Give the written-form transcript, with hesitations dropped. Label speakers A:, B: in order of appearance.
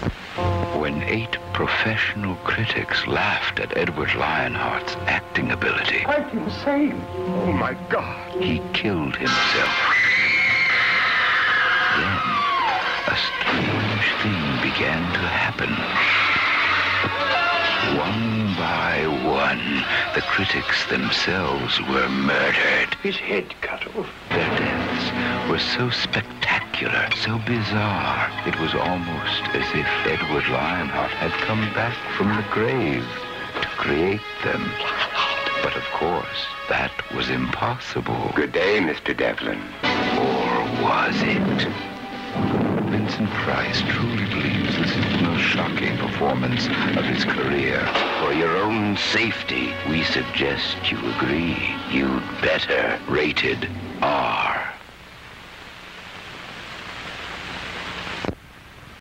A: When 8 professional critics laughed at Edward Lionheart's acting ability,
B: Quite insane. Oh, my God.
A: he killed himself. Then, a strange thing began to happen. One by one, the critics themselves were murdered.
B: His head cut off.
A: Their deaths were so spectacular, so bizarre, it was almost as if Edward Lionheart had come back from the grave to create them. But of course, that was impossible.
B: Good day, Mr. Devlin.
A: Or was it? Vincent Price truly believes this is the most shocking performance of his career. For your own safety, we suggest you agree. You'd better. Rated R.